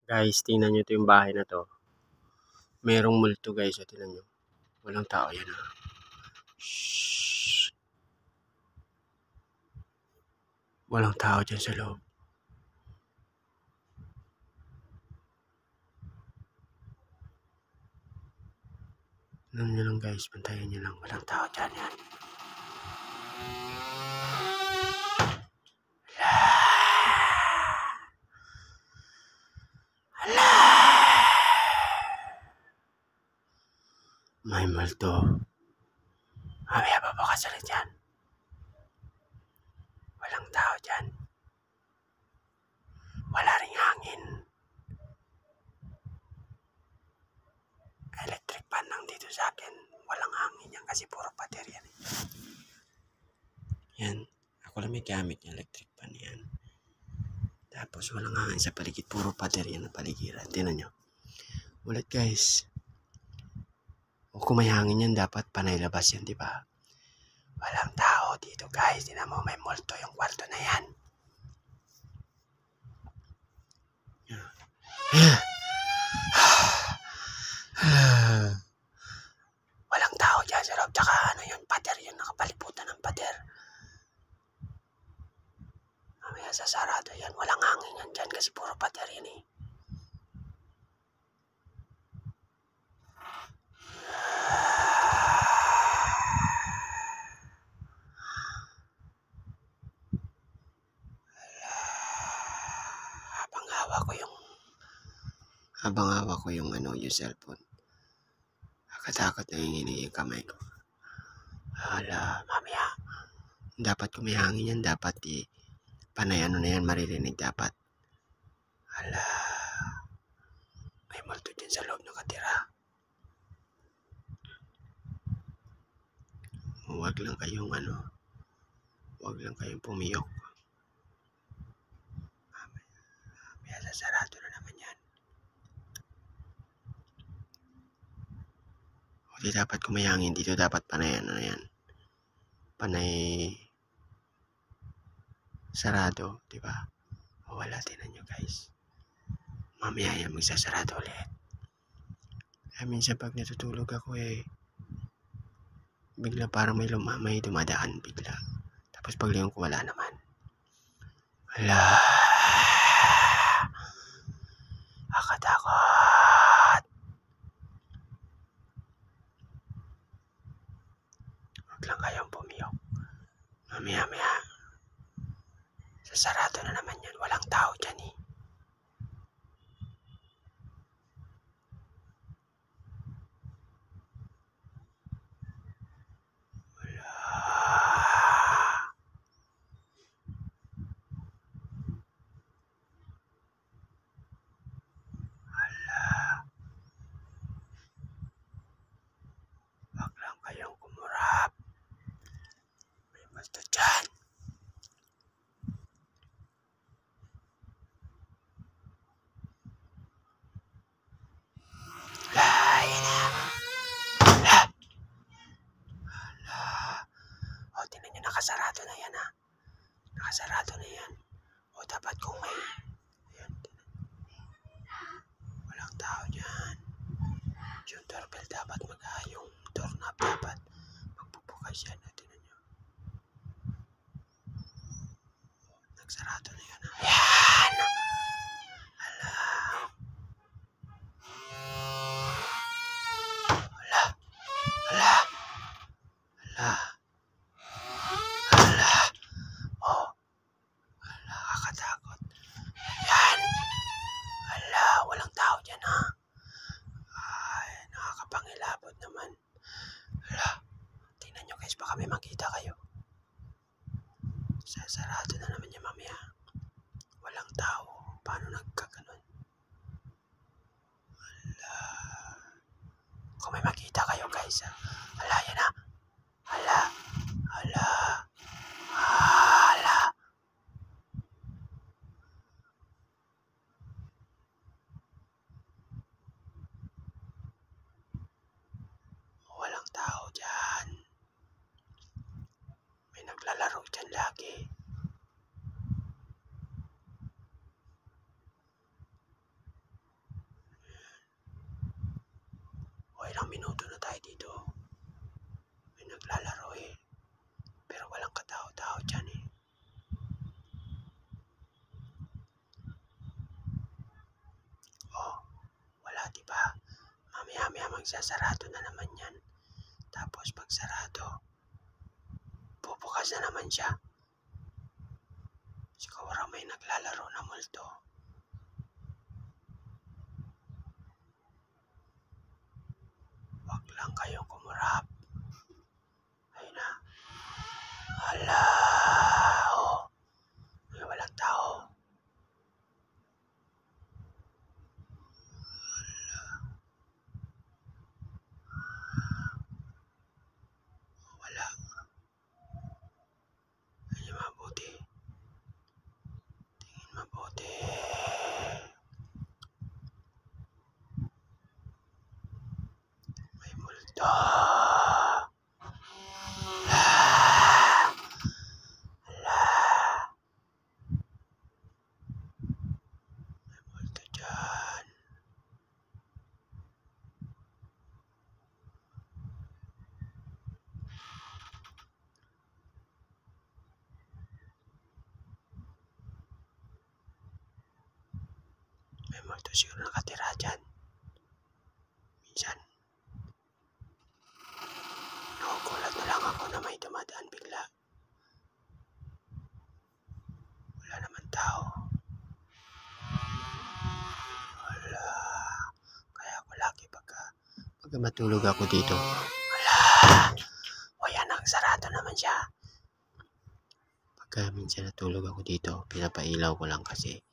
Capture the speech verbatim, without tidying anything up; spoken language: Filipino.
Guys, tingnan nyo 'to yung bahay na 'to. Merong multo guys, oh, tingnan nyo. Walang tao yan, ah. Shhh. Walang tao dyan sa loob. Tingnan nyo lang guys, bantayan nyo lang. Walang tao dyan yan. Hala! May multo. Mamaya papakas ulit yan. Walang tao dyan. Wala ring hangin. Electric fan lang dito sa akin. Walang hangin yan kasi puro pader yan. Yan. Ako lang may gamit yung electric fan yan. Tapos walang hangin sa paligid. Puro pader yan ang paligiran. Tingnan nyo. Ulit guys. O kung may hangin yan, dapat panay labas yan, di ba? Walang tao dito guys. Tingnan mo, may multo yung kwarto na yan. Walang tao dyan sa loob. Tsaka ano yun, pader yun. Nakapaliputan ng pader. Mamaya sasarado yan. Walang hangin yan dyan kasi puro pader yan eh. Habang hawak ko yung habang hawak ko yung ano, yung cellphone. Nakatakot na yung yung kamay ko. Hala, mamaya. Dapat kung may hangin yan, dapat i panay ano na yan, maririnig dapat. Hala. May multo dyan sa loob nakatira. Huwag lang kayong ano, huwag lang kayong pumiyok. Mamaya, mamaya sasarado na naman yan. O di dapat kung may hangin dito, dapat panay ano na yan. Panay sarado, di ba? O wala, tinan nyo guys. Mamaya yan magsasarado ulit. Kaya minsan pag natutulog ako eh, bigla parang may luma, may dumadaan bigla. Tapos paglingon ko wala naman. Hala. Nakatakot. Huwag lang kayong pumiyok. Mamaya-maya. Sasarado na naman yan. Walang tao dyan eh. Wala. Wala. Huwag lang kayong kumurap. May multo dyan. Nakasarado na yan ha. Nakasarado na yan. O dapat kung may ayan, walang tao dyan. Yung doorbell dapat mag yung doorknob dapat magbubukas yan. Tignan nyo. Nagsarado na yan ha. Yan. Hala. Hala. Hala. Hala. Walang tao dyan ha. Ay, nakakapangilabot naman. Hala, tingnan nyo guys, baka may makita kayo. Sasarado na naman yan mamaya. Walang tao. Paano nagkaganon? Hala. Kung may makita kayo guys ha. Hala, yan ha. Hala. Hala. Hala. Walang tao dyan. May naglalaro dyan lagi. ilang minuto na tayo dito. May naglalaro eh. Pero walang katao-tao dyan eh. Oh, wala diba? Mamaya-maya magsasarado na naman yan. Tapos pag sarado, bubukas na naman siya. Siguro may naglalaro na multo. Wag lang kayong kumurap. Ayun na. Hala! Oh, may walang tao. Wala. Tingin mabuti. Tingin mabuti. May multo. May multo siguro nakatira dyan. Minsan, nakukulat na lang ako na may dumadaan bigla. Wala naman tao. Wala. Kaya ako lagi pagka, pagka matulog ako dito. Wala. O yan, sarado naman siya. Pagka minsan natulog ako dito, pinapailaw ko lang kasi